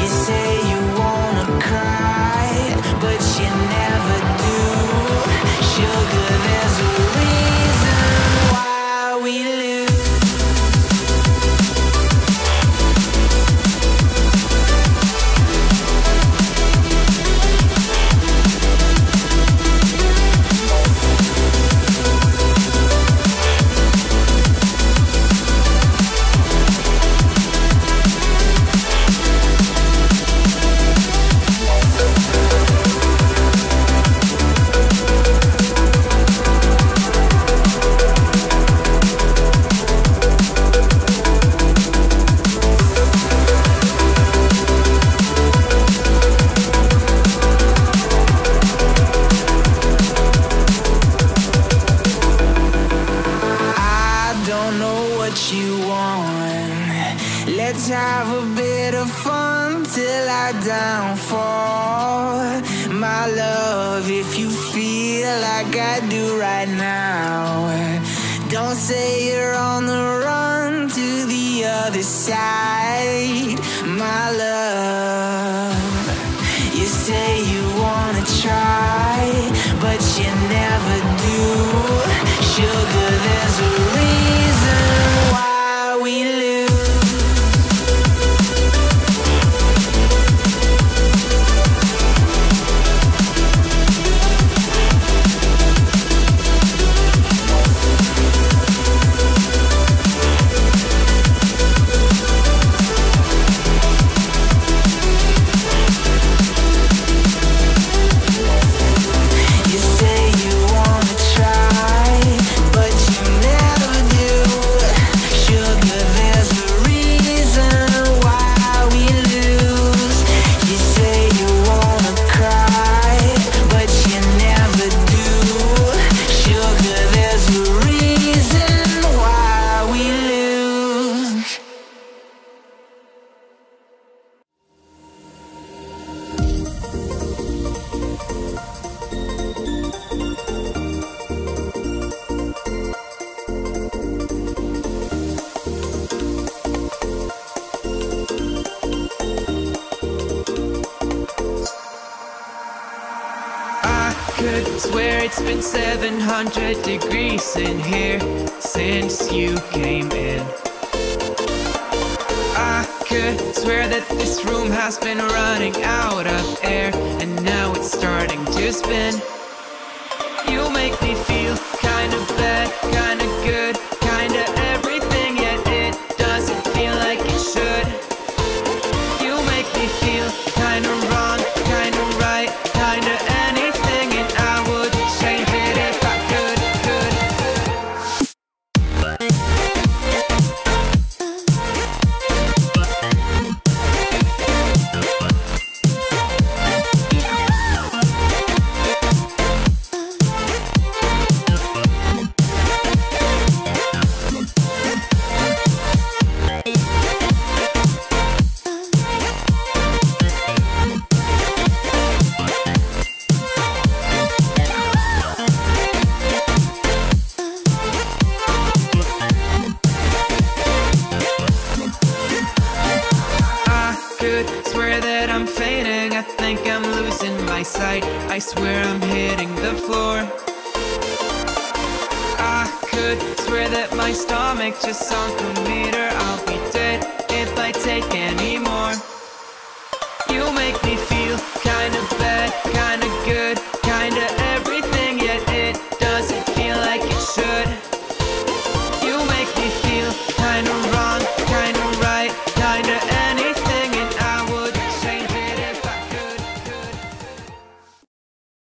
You say you wanna cry, but you never do. Sugar, there's a reason why we lose. Let's have a bit of fun till I downfall. My love, if you feel like I do right now, don't say you're on the run to the other side. My love, you say you wanna try, but you never do. Sugar, there's a reason why we lose. Could swear it's been 700 degrees in here since you came in. I could swear that this room has been running out of air, and now it's starting to spin. You make me feel kinda bad, kinda good, kinda everything, yet it doesn't feel like it should. You make me feel kinda wrong, kinda right, kinda anything, and I would change it if I could. Swear that I'm fainting, I think I'm losing my sight, I swear I'm hitting the floor. I could swear that my stomach just sunk a meter. I'll be dead if I take any more.